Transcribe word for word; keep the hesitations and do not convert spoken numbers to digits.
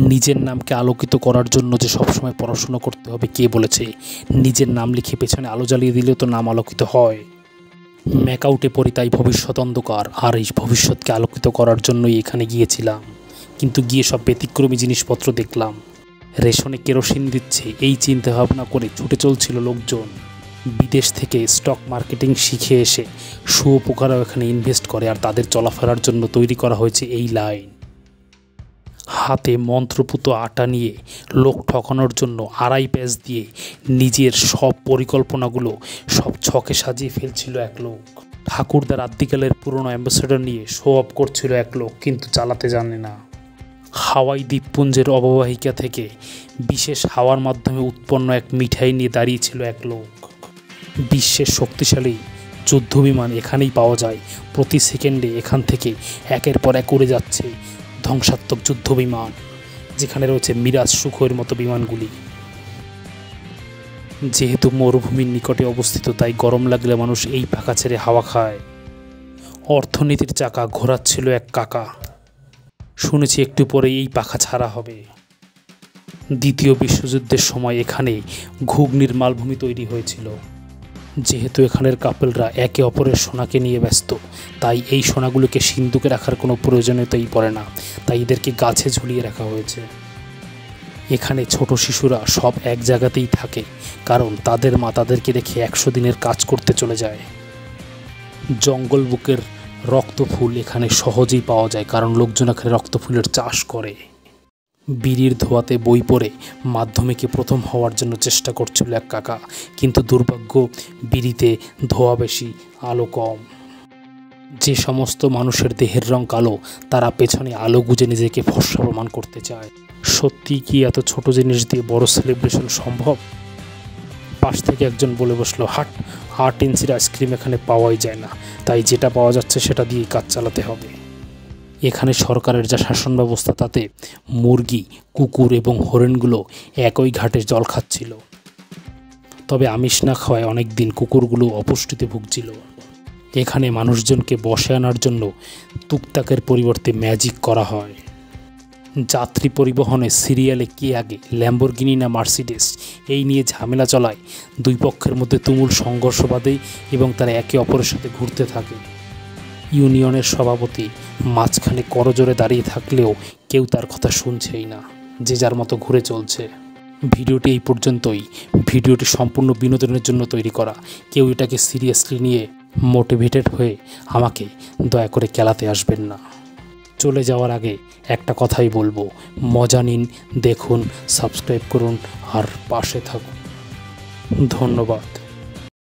নিজের নামকে আলোকিত করার জন্য যে সবসময় পড়াশোনা করতে হবে কে বলেছে? নিজের নাম লিখে পেছনে আলো জ্বালিয়ে দিলেও তো নাম আলোকিত হয়। ম্যাকআউটে পড়ি তাই ভবিষ্যৎ অন্ধকার, আর এই ভবিষ্যৎকে আলোকিত করার জন্যই এখানে গিয়েছিলাম। কিন্তু গিয়ে সব ব্যতিক্রমী জিনিসপত্র দেখলাম। রেশনে কেরোসিন দিচ্ছে এই চিন্তা ভাবনা করে ছুটে চলছিল লোকজন। বিদেশ থেকে স্টক মার্কেটিং শিখে এসে শুয়োপোকারাও এখানে ইনভেস্ট করে, আর তাদের চলাফেরার জন্য তৈরি করা হয়েছে এই লাইন। হাতে মন্ত্রপুত আটা নিয়ে লোক ঠকানোর জন্য আড়াই প্যাচ দিয়ে নিজের সব পরিকল্পনাগুলো সব ছকে সাজিয়ে ফেলছিল এক লোক। ঠাকুরদার আদ্যিকালের পুরনো অ্যাম্বাসেডর নিয়ে শো অফ করছিল এক লোক, কিন্তু চালাতে জানে না। হাওয়াই দ্বীপপুঞ্জের অববাহিকা থেকে বিশেষ হাওয়ার মাধ্যমে উৎপন্ন এক মিঠাই নিয়ে দাঁড়িয়েছিল এক লোক। বিশ্বের শক্তিশালী যুদ্ধবিমান এখানেই পাওয়া যায়। প্রতি সেকেন্ডে এখান থেকে একের পর এক উড়ে যাচ্ছে ধ্বংসাত্মক যুদ্ধবিমান, যেখানে রয়েছে মিরাজ সুখোইয়ের মতো বিমানগুলি। যেহেতু মরুভূমির নিকটে অবস্থিত, তাই গরম লাগলে মানুষ এই পাখা ছেড়ে হাওয়া খায়। অর্থনীতির চাকা ঘোরাচ্ছিল এক কাকা। শুনেছি একটু পরে এই পাখা ছাড়া হবে। দ্বিতীয় বিশ্বযুদ্ধের সময় এখানে ঘুগনির মালভূমি তৈরি হয়েছিল। যেহেতু এখানের কাপেলরা একে অপরের সোনাকে নিয়ে ব্যস্ত, তাই এই সোনাগুলোকে সিন্দুকে রাখার কোনো প্রয়োজনীয়তাই পড়ে না, তাই এদেরকে গাছে ঝুলিয়ে রাখা হয়েছে। এখানে ছোট শিশুরা সব এক জায়গাতেই থাকে, কারণ তাদের মা তাদেরকে রেখে একশো দিনের কাজ করতে চলে যায়। জঙ্গল বুকের রক্তফুল এখানে সহজেই পাওয়া যায়, কারণ লোকজন এখানে রক্তফুলের চাষ করে। বিড়ির ধোয়াতে বই পড়ে মাধ্যমিকে প্রথম হওয়ার জন্য চেষ্টা করছিল এক কাকা, কিন্তু দুর্ভাগ্য বিড়িতে ধোয়া বেশি, আলো কম। যে সমস্ত মানুষের দেহের রং কালো, তারা পেছনে আলো গুজে নিজেকে ফর্সা প্রমাণ করতে চায়। সত্যি কি এত ছোট জিনিস দিয়ে বড় সেলিব্রেশন সম্ভব? পাশ থেকে একজন বলে বসলো, হাট আট ইঞ্চির আইসক্রিম এখানে পাওয়াই যায় না, তাই যেটা পাওয়া যাচ্ছে সেটা দিয়েই কাজ চালাতে হবে। এখানে সরকারের যা শাসন ব্যবস্থা, তাতে মুরগি, কুকুর এবং হরিণগুলো একই ঘাটে জল খাচ্ছিল। তবে আমিষ না খাওয়ায় অনেক দিন কুকুরগুলো অপুষ্টিতে ভুগছিল। এখানে মানুষজনকে বসে আনার জন্য টুকটাকের পরিবর্তে ম্যাজিক করা হয়। যাত্রী পরিবহনে সিরিয়ালে কে আগে, ল্যাম্বরগিনি না মার্সিডিজ, এই নিয়ে ঝামেলা চলায় দুই পক্ষের মধ্যে তুমুল সংঘর্ষ বাধে এবং তারা একে অপরের সাথে ঘুরতে থাকে। ইউনিয়নের সভাপতি মাঝখানে করজোরে দাঁড়িয়ে থাকলেও কেউ তার কথা শুনছেই না, যে যার মতো ঘুরে চলছে। ভিডিওটি এই পর্যন্তই। ভিডিওটি সম্পূর্ণ বিনোদনের জন্য তৈরি করা। কেউ এটাকে সিরিয়াসলি নিয়ে মোটিভেটেড হয়ে আমাকে দয়া করে কেলাতে আসবেন না। চলে যাওয়ার আগে একটা কথাই বলবো, মজা নিন, দেখুন, সাবস্ক্রাইব করুন আর পাশে থাকুন। ধন্যবাদ।